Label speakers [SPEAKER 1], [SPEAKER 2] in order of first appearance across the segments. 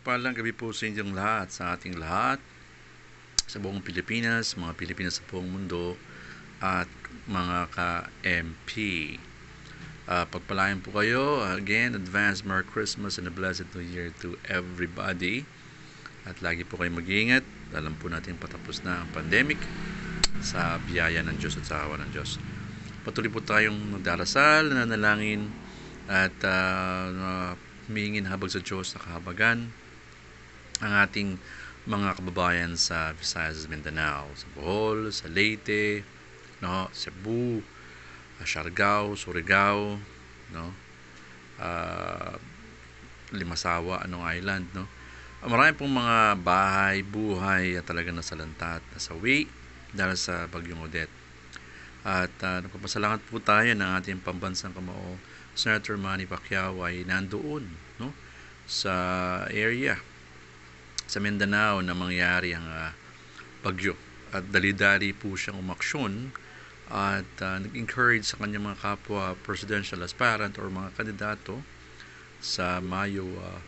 [SPEAKER 1] Palang gabi po sa inyong lahat, sa ating lahat, sa buong Pilipinas, mga Pilipinas sa buong mundo, at mga ka-MP. Pagpalain po kayo, again, advance Merry Christmas and a Blessed New Year to everybody. At lagi po kayo mag-iingat. Alam po natin patapos na ang pandemic sa biyaya ng Diyos at sa awa ng Diyos. Patuloy po tayong magdarasal, nanalangin, at humingin habag sa Diyos na kahabagan ang ating mga kababayan sa Visayas at Mindanao, sa Bohol, sa Leyte, no, Cebu, Siargao, Surigao, no, Limasawa, Island, no. Marami pong mga bahay, buhay at talagang nasalanta at nasawi dahil sa Bagyong Odette. At nagpapasalamat po tayo ng ating pambansang kamao, Senator Manny Pacquiao ay nandoon, no, sa area sa Mindanao na mangyari ang bagyo. At dali-dali po siyang umaksyon at nag-encourage sa kanyang mga kapwa presidential aspirant or mga kandidato sa Mayo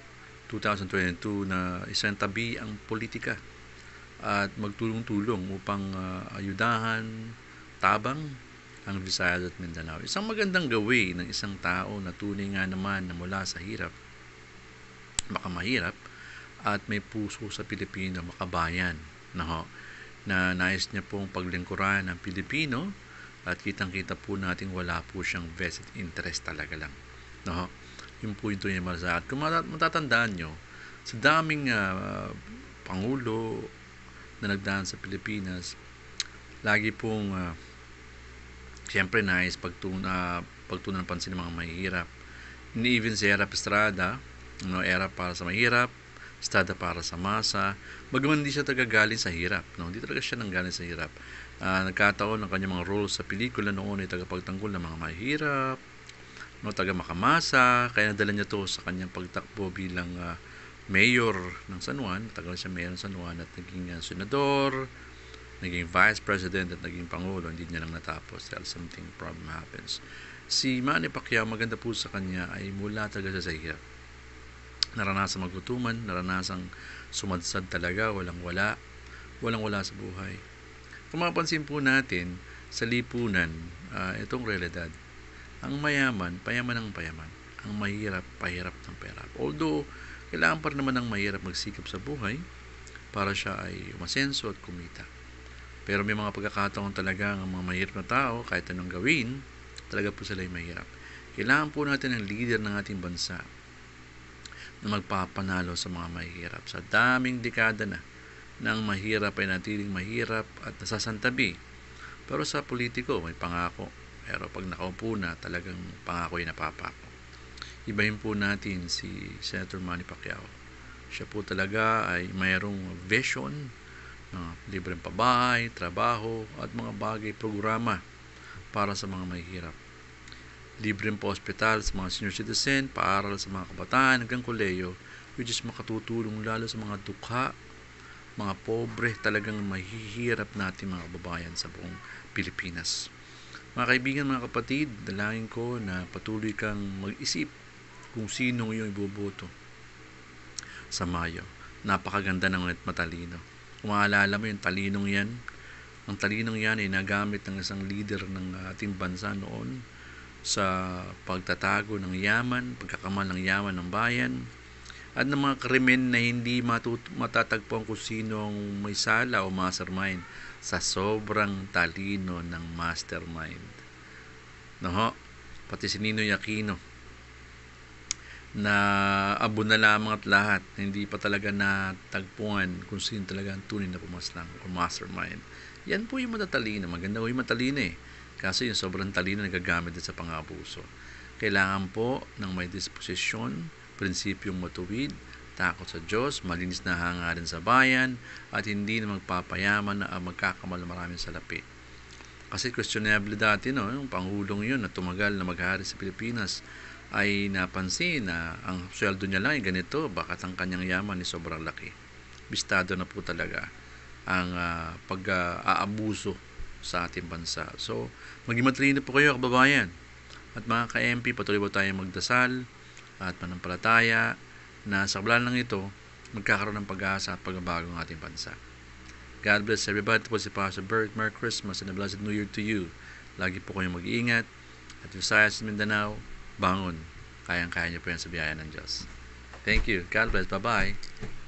[SPEAKER 1] 2022 na isang tabi ang politika at magtulong-tulong upang ayudahan, tabang ang Visayas at Mindanao. Isang magandang gawin ng isang tao na tunay nga naman na mula sa hirap, baka mahirap, at may puso sa Pilipino, makabayan, no? Na nais niya pong paglingkuran ng Pilipino at kitang-kita po natin wala po siyang vested interest talaga lang. No? Yung po ito yung malasakit. Kung matatandaan nyo, sa daming pangulo na nagdaan sa Pilipinas, lagi pong siyempre nais pagtunan ng pansin ng mga mahihirap. Ni even si Erap Estrada, no, era para sa mahirap, Estrada para sa masa, bagaman hindi siya tagagaling sa hirap, no? Hindi talaga siya nanggaling sa hirap. Nagkataon ng kanyang mga roles sa pelikula noon ay tagapagtanggol ng mga mahirap, no, taga makamasa, kaya nadala niya to sa kanyang pagtakbo bilang mayor ng San Juan, tagal siya mayor ng San Juan at naging senador, naging vice president at naging pangulo, hindi niya lang natapos dahil something problem happens. Si Manny Pacquiao, maganda po sa kanya ay mula talaga sa hirap. Naranasang magutuman, naranasang sumadsad talaga, walang-wala sa buhay. Kung mapansin po natin sa lipunan, itong realidad, ang mayaman, payaman ng payaman. Ang mahirap, pahirap ng pahirap. Although, kailangan pa rin naman ng mahirap magsikap sa buhay para siya ay umasenso at kumita. Pero may mga pagkakataon talaga ng mga mahirap na tao, kahit anong gawin, talaga po sila ay mahirap. Kailangan po natin ng leader ng ating bansa na magpapanalo sa mga mahirap. Sa daming dekada na ang mahirap ay natiling mahirap at nasasantabi. Pero sa politiko, may pangako. Pero pag nakaupo na, talagang pangako ay napapako. Ibahin po natin si Senator Manny Pacquiao. Siya po talaga ay mayroong vision, libreng pabahay, trabaho, at mga bagay, programa para sa mga mahihirap. Libreng pa hospital sa mga senior citizen, paaral sa mga kabataan hanggang koleyo, which is makatutulong lalo sa mga dukha, mga pobre, talagang mahihirap natin mga kababayan sa buong Pilipinas. Mga kaibigan, mga kapatid, dalangin ko na patuloy kang mag-isip kung sino yung iboboto sa Mayo. Napakaganda ng matalino. Kung maalala mo yung talinong yan, ang talinong yan ay nagamit ng isang leader ng ating bansa noon sa pagtatago ng yaman, pagkakamal ng yaman ng bayan, at ng mga krimen na hindi matatagpuan kung sino ang may sala o mastermind sa sobrang talino ng mastermind. No, pati si Ninoy Aquino na abo na lamang at lahat, hindi pa talaga natagpuan kung sino talaga ang tunay na pumaslang o mastermind. Yan po yung matatalino. Maganda po yung matalino eh. Kasi yung sobrang talino nagagamit din sa pang-abuso. Kailangan po ng may disposisyon, prinsipyong matuwid, takot sa Diyos, malinis na hangarin sa bayan, at hindi na magpapayaman na magkakamal na maraming salapi. Kasi questionable dati, no, yung pangulong yun na tumagal na maghari sa Pilipinas ay napansin na ang sweldo niya lang ay ganito, bakit ang kanyang yaman ay sobrang laki. Bistado na po talaga ang pag-aabuso sa ating bansa. So, maging matalino po kayo, kababayan. At mga ka-MP, patuloy po tayong magdasal at manampalataya na sa kabila ng ito magkakaroon ng pag-asa at pagbabago ng ating bansa. God bless everybody. Ito po si Pastor Bert. Merry Christmas and a blessed New Year to you. Lagi po kayong mag-iingat. At Visayas, Mindanao, bangon. Kayang-kaya niyo po yan sa biyaya ng Diyos. Thank you. God bless. Bye-bye.